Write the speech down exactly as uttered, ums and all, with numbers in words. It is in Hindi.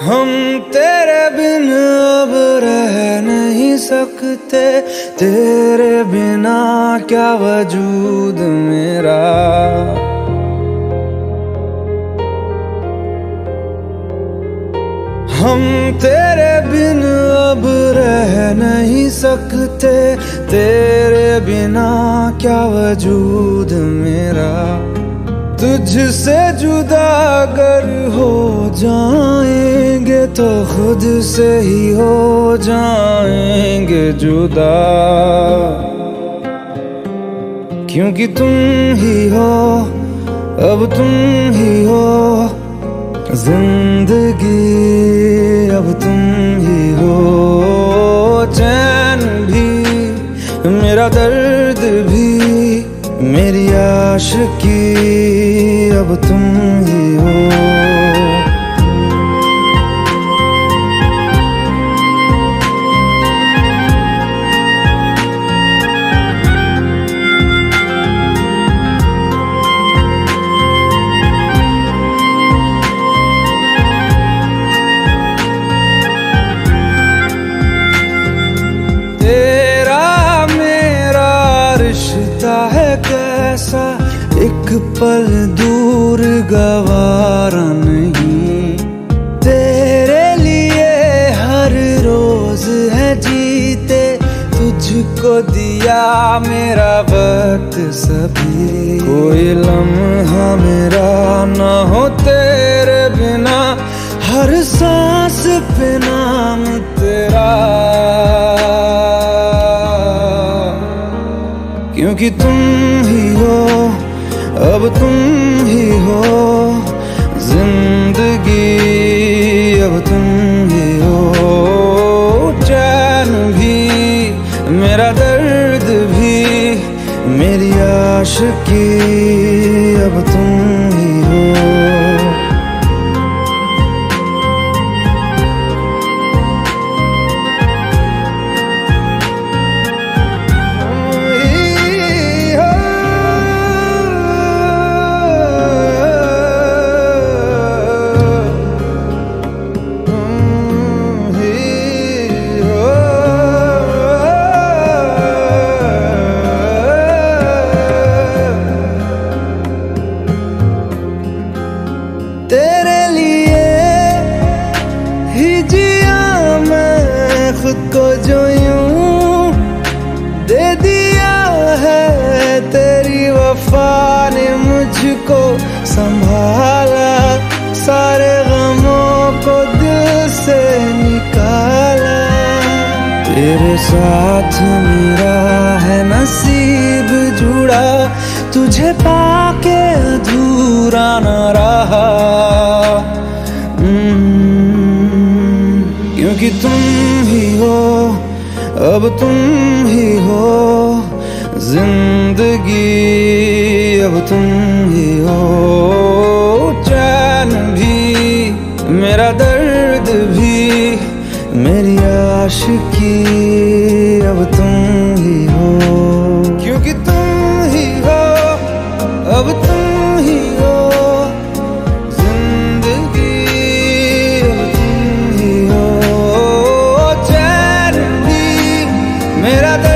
हम तेरे बिन अब रह नहीं सकते, तेरे बिना क्या वजूद मेरा। हम तेरे बिन अब रह नहीं सकते, तेरे बिना क्या वजूद मेरा। तुझसे जुदा अगर हो जाएंगे तो खुद से ही हो जाएंगे जुदा, क्योंकि तुम ही हो, अब तुम ही हो जिंदगी, अब तुम ही हो। चैन भी मेरा दर्द भी मेरी आशिकी, अब तुम ही हो। है कैसा एक पल दूर गवारा नहीं, तेरे लिए हर रोज है जीते, तुझको दिया मेरा वक्त सभी। कोई लम्हा मेरा ना हो तेरे बिना, हर सांस पे नाम तेरा, क्योंकि तुम ही हो, अब तुम ही हो जिंदगी, अब तुम ही हो। चैन भी मेरा दर्द भी मेरी आशिकी, अब तुम ही हो। तेरे लिए ही जिया मैं खुद को, जो यूं दे दिया है तेरी वफा ने मुझको संभाला, सारे गमों को दिल से निकाला। तेरे साथ मेरा है नसीब जुड़ा, तुझे पाके अधूरा न रहा, क्योंकि तुम ही हो, अब तुम ही हो जिंदगी, अब तुम ही हो। चैन भी मेरा दर्द भी मेरी आशिकी, अब तुम ही हो, क्योंकि तुम ही हो, अब तुम ही हो जिंदगी, अब तुम ही हो। चैन भी मेरा